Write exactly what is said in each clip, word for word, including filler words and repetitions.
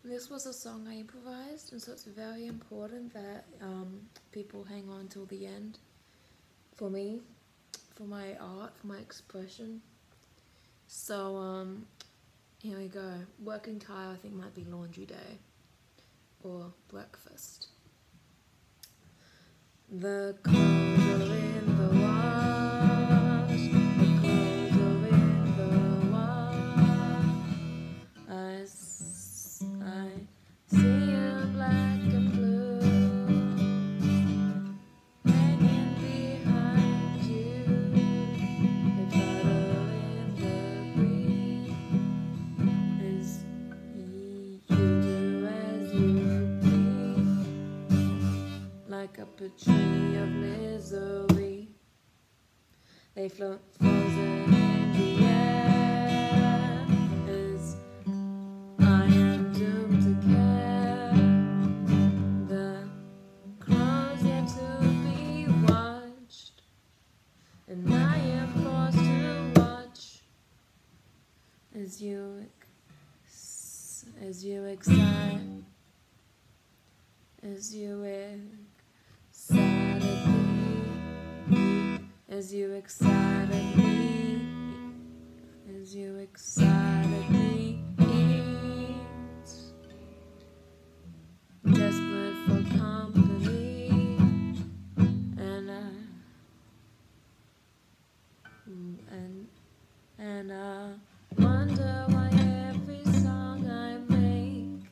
This was a song I improvised, and so it's very important that um, people hang on till the end for me, for my art, for my expression. So um, here we go. Working title I think might be Laundry Day or Breakfast. The clothes are in the wash, the clothes are in the wash. I, s- I see you black and blue hanging behind you. They flutter in the breeze as you do as you please, like up a tree of misery. They float frozen in the air as I am doomed to care. The clothes yet to be watched, and I am forced to watch as you ex- as you excite, as you excitedly, as you excitedly, as you excitedly eat, desperate for company, and I, and and I wonder why every song I make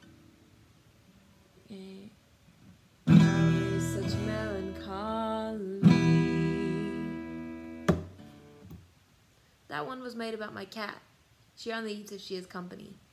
eh, carries such melancholy. That one was made about my cat. She only eats if she has company.